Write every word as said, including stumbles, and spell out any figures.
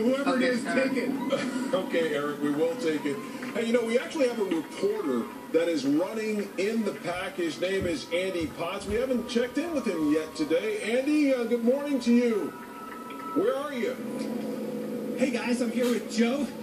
whoever Okay, it is, Eric. take it. Okay, Eric, we will take it. Hey, you know, we actually have a reporter that is running in the pack. His name is Andy Potts. We haven't checked in with him yet today. Andy, uh, good morning to you. Where are you? Hey guys, I'm here with Joe.